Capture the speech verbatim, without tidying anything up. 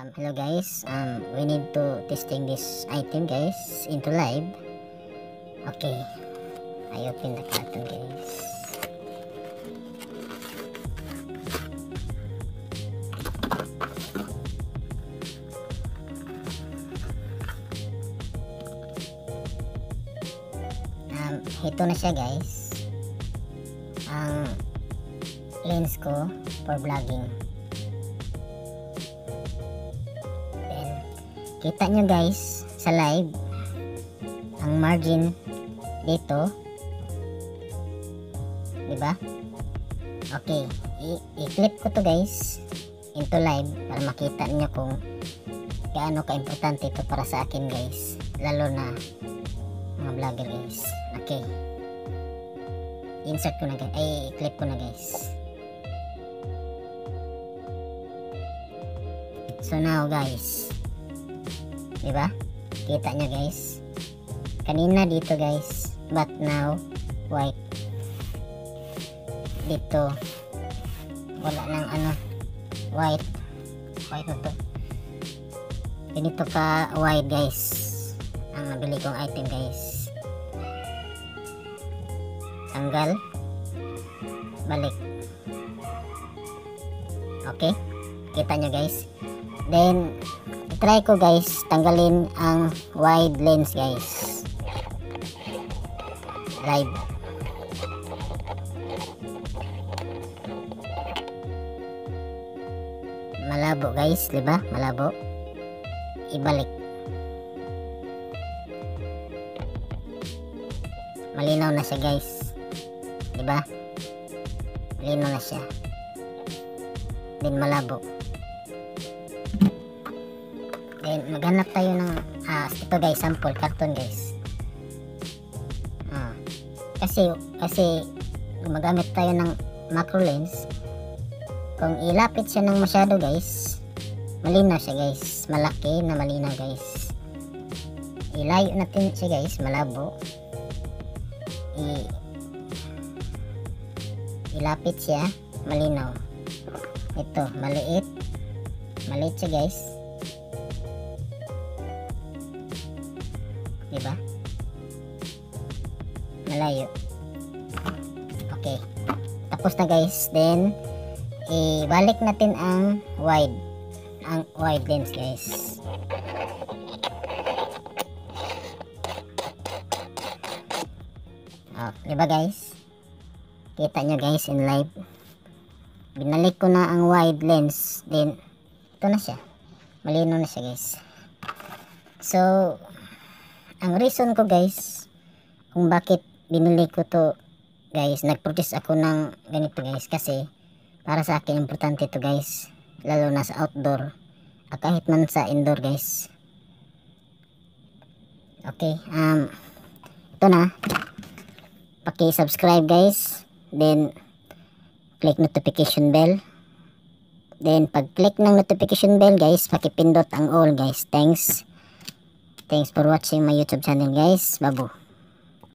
Um, hello guys, um, we need to testing this item guys into live. Okay, I open the carton guys. Um, ito na siya guys, ang lens ko for vlogging. Kita nyo guys sa live ang margin dito, diba? Okay, i-clip ko to guys into live para makita nyo kung gaano ka-importante ito para sa akin guys, lalo na mga vlogger guys. Okay, insert ko na guys, ay i-clip ko na guys. So now guys, diba? Kita nyo guys, kanina dito guys, but now white. Dito wala nang ano, white white na to. Ganito ka white guys ang nabili kong item guys. Tanggal, balik. Okay, kita nyo guys. Then try ko guys tanggalin ang wide lens guys live. Malabo guys, diba? Malabo. Ibalik. Malinaw na siya guys, diba? Malinaw na siya. Then malabo. Then maghanap tayo ng ah, ito guys, sample carton guys. Ah, kasi kasi gumagamit tayo ng macro lens. Kung ilapit siya ng masyado guys, malinaw siya guys, malaki na malinaw guys. Ilayo natin siya guys, malabo. I ilapit siya, malinaw. Ito maliit, maliit siya guys, diba? Malayo. Okay, tapos na guys. Then ibalik natin ang wide, ang wide lens guys. Oh, diba guys? Kita nyo guys in live. Binalik ko na ang wide lens, then ito na siya, malinaw na siya guys. So ang reason ko guys kung bakit binili ko to guys, nag-purchase ako ng ganito guys, kasi para sa akin importante to guys, lalo na sa outdoor at kahit man sa indoor guys. Okay, um ito na, paki-subscribe guys, then click notification bell, then pag click ng notification bell guys, paki-pindot ang all guys. Thanks Thanks for watching my YouTube channel guys. Babu.